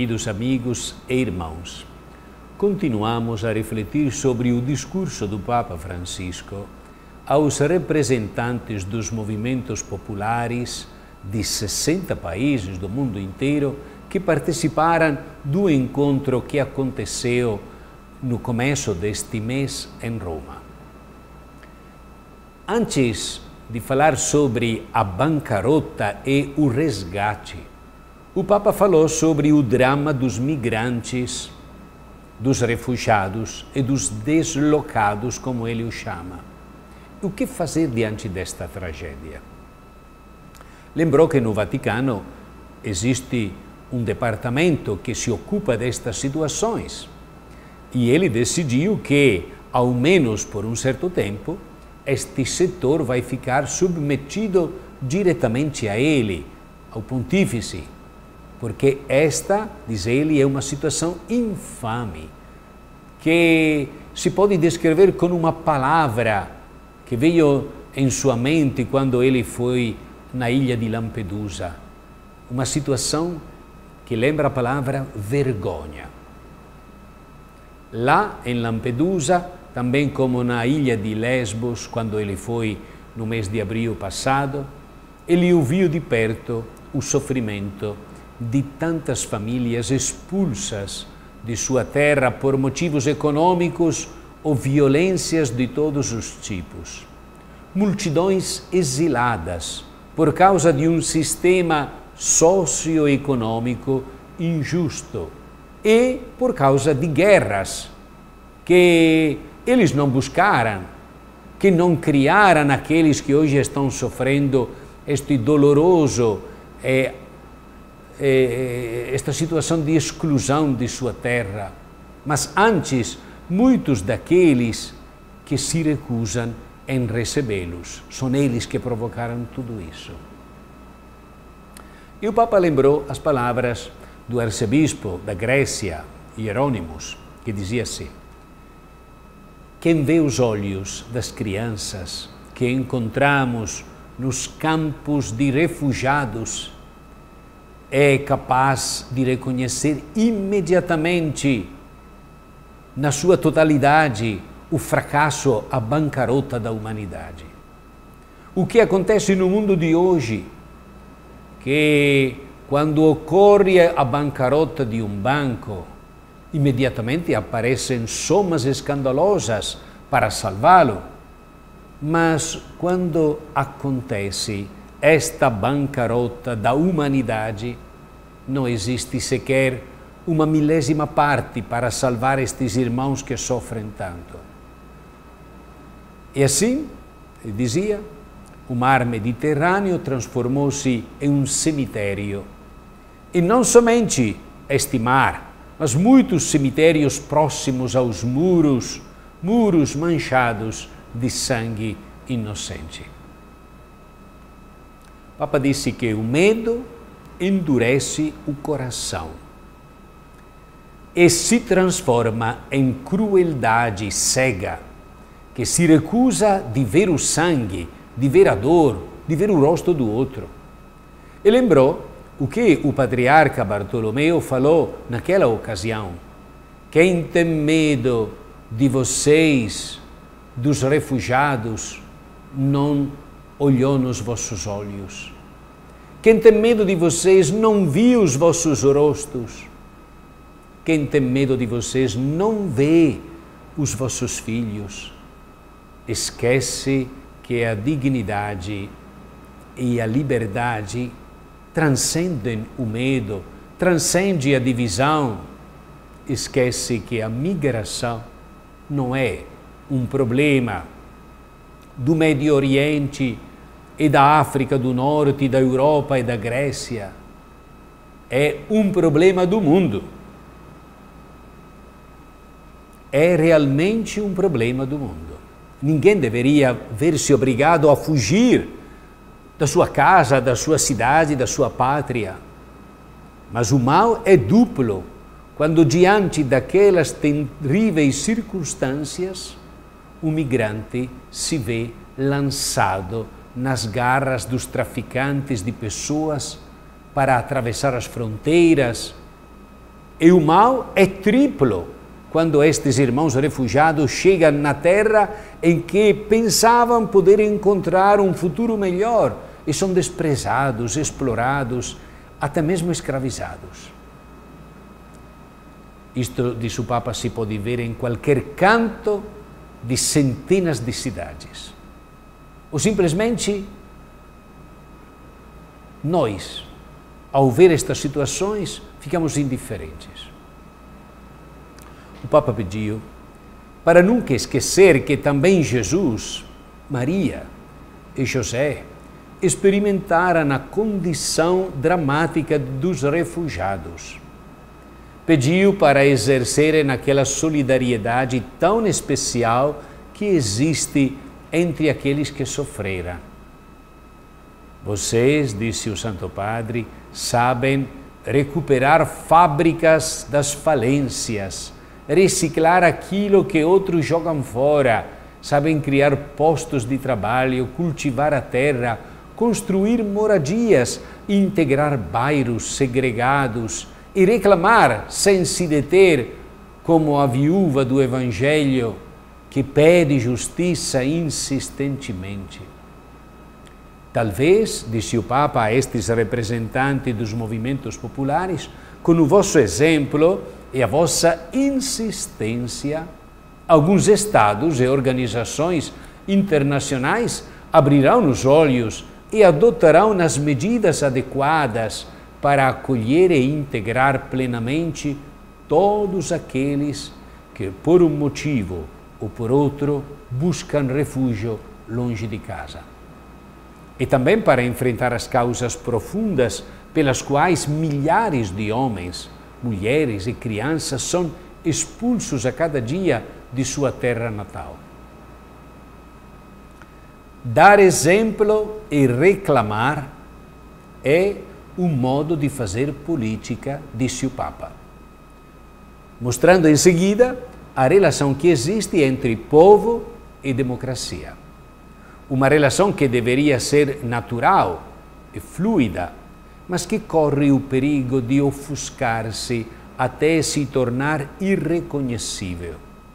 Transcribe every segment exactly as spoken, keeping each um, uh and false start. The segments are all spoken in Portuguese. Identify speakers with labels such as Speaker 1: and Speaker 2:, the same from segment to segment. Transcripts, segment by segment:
Speaker 1: Queridos amigos e irmãos, continuamos a refletir sobre o discurso do Papa Francisco aos representantes dos movimentos populares de sessenta países do mundo inteiro que participaram do encontro que aconteceu no começo deste mês em Roma. Antes de falar sobre a bancarrota e o resgate, o Papa falou sobre o drama dos migrantes, dos refugiados e dos deslocados, como ele o chama. O que fazer diante desta tragédia? Lembrou que no Vaticano existe um departamento que se ocupa destas situações e ele decidiu que, ao menos por um certo tempo, este setor vai ficar submetido diretamente a ele, ao pontífice, porque esta, diz ele, é uma situação infame, que se pode descrever com uma palavra que veio em sua mente quando ele foi na ilha de Lampedusa. Uma situação que lembra a palavra vergonha. Lá em Lampedusa, também como na ilha de Lesbos, quando ele foi no mês de abril passado, ele ouviu de perto o sofrimento de tantas famílias expulsas de sua terra por motivos econômicos ou violências de todos os tipos. Multidões exiladas por causa de um sistema socioeconômico injusto e por causa de guerras que eles não buscaram, que não criaram aqueles que hoje estão sofrendo este doloroso eh, esta situação de exclusão de sua terra, mas antes muitos daqueles que se recusam em recebê-los. São eles que provocaram tudo isso. E o Papa lembrou as palavras do arcebispo da Grécia, Hierônimos, que dizia assim: quem vê os olhos das crianças que encontramos nos campos de refugiados é capaz de reconhecer imediatamente, na sua totalidade, o fracasso, a bancarrota da humanidade. O que acontece no mundo de hoje, que quando ocorre a bancarrota de um banco, imediatamente aparecem somas escandalosas para salvá-lo, mas quando acontece esta bancarrota da humanidade, não existe sequer uma milésima parte para salvar estes irmãos que sofrem tanto. E assim, ele dizia, o mar Mediterrâneo transformou-se em um cemitério. E não somente este mar, mas muitos cemitérios próximos aos muros, muros manchados de sangue inocente. O Papa disse que o medo endurece o coração e se transforma em crueldade cega, que se recusa de ver o sangue, de ver a dor, de ver o rosto do outro. E lembrou o que o patriarca Bartolomeu falou naquela ocasião: quem tem medo de vocês, dos refugiados, não olhou nos vossos olhos. Quem tem medo de vocês não viu os vossos rostos. Quem tem medo de vocês não vê os vossos filhos. Esquece que a dignidade e a liberdade transcendem o medo, transcende a divisão. Esquece que a migração não é um problema do Médio Oriente e da África do Norte, da Europa e da Grécia. É um problema do mundo. É realmente um problema do mundo. Ninguém deveria ver-se obrigado a fugir da sua casa, da sua cidade, da sua pátria. Mas o mal é duplo quando, diante daquelas terríveis circunstâncias, o migrante se vê lançado nas garras dos traficantes de pessoas para atravessar as fronteiras E o mal é triplo quando estes irmãos refugiados chegam na terra em que pensavam poder encontrar um futuro melhor e são desprezados, explorados, até mesmo escravizados. Isto, diz o Papa, se pode ver em qualquer canto de centenas de cidades. Ou simplesmente nós, ao ver estas situações, ficamos indiferentes. O Papa pediu para nunca esquecer que também Jesus, Maria e José experimentaram a condição dramática dos refugiados. Pediu para exercerem aquela solidariedade tão especial que existe entre aqueles que sofreram. Vocês, disse o Santo Padre, sabem recuperar fábricas das falências, reciclar aquilo que outros jogam fora, sabem criar postos de trabalho, cultivar a terra, construir moradias, integrar bairros segregados e reclamar sem se deter, como a viúva do Evangelho que pede justiça insistentemente. Talvez, disse o Papa a estes representantes dos movimentos populares, com o vosso exemplo e a vossa insistência, alguns estados e organizações internacionais abrirão os olhos e adotarão as medidas adequadas para acolher e integrar plenamente todos aqueles que, por um motivo ou por outro, buscam refúgio longe de casa. E também para enfrentar as causas profundas pelas quais milhares de homens, mulheres e crianças são expulsos a cada dia de sua terra natal. Dar exemplo e reclamar é um modo de fazer política, disse o Papa, mostrando em seguida a relação que existe entre povo e democracia. Uma relação que deveria ser natural e fluida, mas que corre o perigo de ofuscar-se até se tornar irreconhecível.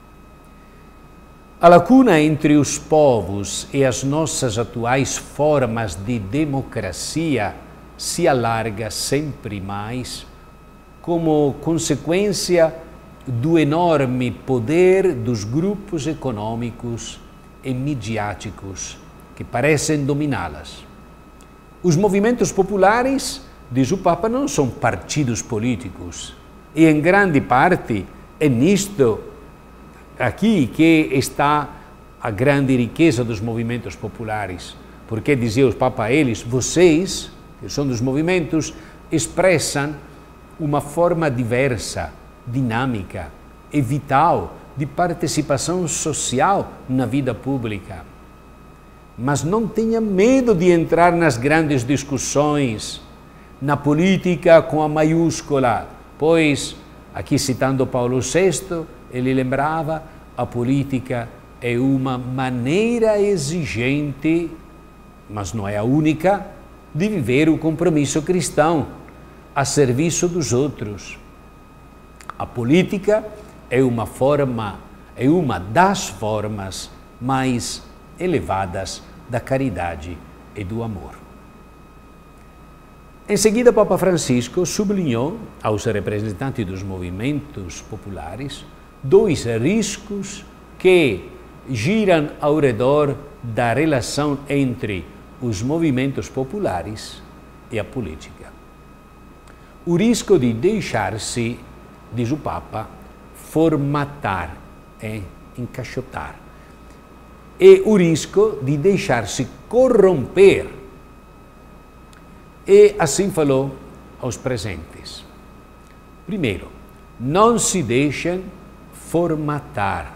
Speaker 1: A lacuna entre os povos e as nossas atuais formas de democracia se alarga sempre mais como consequência do enorme poder dos grupos econômicos e midiáticos que parecem dominá-las. Os movimentos populares, diz o Papa, não são partidos políticos e, em grande parte, é nisto aqui que está a grande riqueza dos movimentos populares, porque, dizia o Papa a eles, vocês, que são dos movimentos, expressam uma forma diversa, dinâmica e vital de participação social na vida pública. Mas não tenha medo de entrar nas grandes discussões, na política com a maiúscula, pois, aqui citando Paulo sexto, ele lembrava, a política é uma maneira exigente, mas não é a única, de viver o compromisso cristão a serviço dos outros. A política é uma forma, é uma das formas mais elevadas da caridade e do amor. Em seguida, Papa Francisco sublinhou aos representantes dos movimentos populares dois riscos que giram ao redor da relação entre os movimentos populares e a política. O risco de deixar-se, diz o Papa, formatar, é, encaixotar. E o risco de deixar-se corromper. E assim falou aos presentes. Primeiro, não se deixem formatar.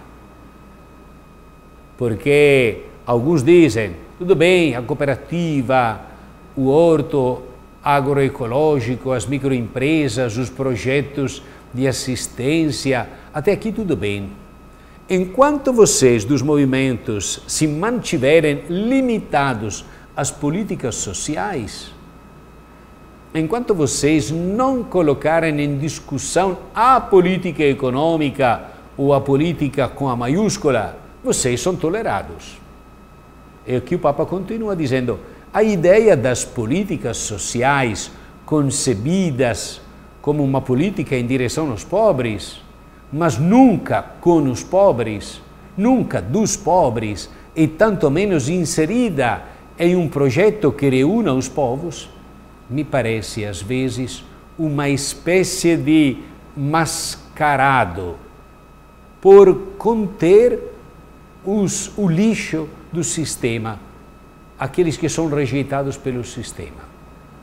Speaker 1: Porque alguns dizem, tudo bem, a cooperativa, o horto agroecológico, as microempresas, os projetos de assistência, até aqui tudo bem. Enquanto vocês dos movimentos se mantiverem limitados às políticas sociais, enquanto vocês não colocarem em discussão a política econômica ou a política com a maiúscula, vocês são tolerados. E aqui o Papa continua dizendo, a ideia das políticas sociais concebidas como uma política em direção aos pobres, mas nunca com os pobres, nunca dos pobres, e tanto menos inserida em um projeto que reúna os povos, me parece às vezes uma espécie de mascarado por conter os, o lixo do sistema, aqueles que são rejeitados pelo sistema.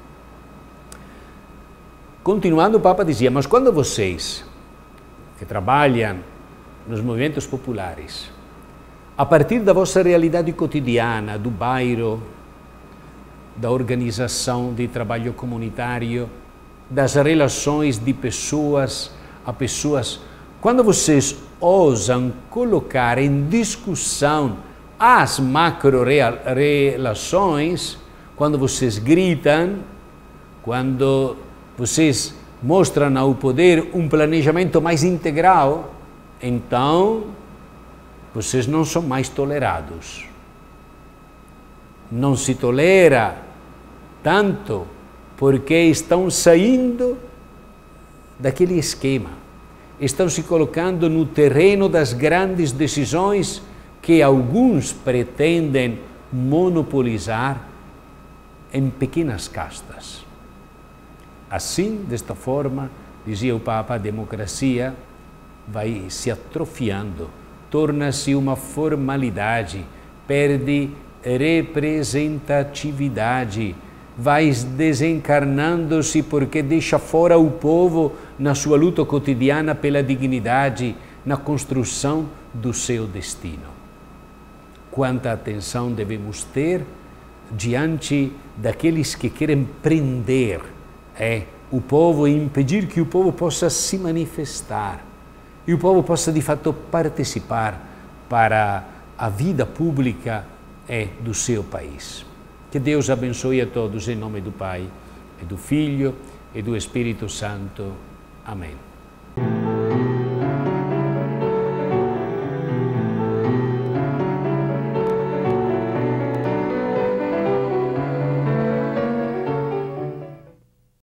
Speaker 1: Continuando, o Papa dizia, mas quando vocês, que trabalham nos movimentos populares, a partir da vossa realidade cotidiana, do bairro, da organização de trabalho comunitário, das relações de pessoas a pessoas, quando vocês ousam colocar em discussão as macro-relações, quando vocês gritam, quando vocês mostram ao poder um planejamento mais integral, então vocês não são mais tolerados. Não se tolera tanto porque estão saindo daquele esquema, estão se colocando no terreno das grandes decisões que alguns pretendem monopolizar em pequenas castas. Assim, desta forma, dizia o Papa, a democracia vai se atrofiando, torna-se uma formalidade, perde representatividade, vai desencarnando-se porque deixa fora o povo na sua luta cotidiana pela dignidade, na construção do seu destino. Quanta atenção devemos ter diante daqueles que querem prender é, o povo e impedir que o povo possa se manifestar e o povo possa de fato participar para a vida pública é, do seu país. Que Deus abençoe a todos em nome do Pai, e do Filho e do Espírito Santo. Amém.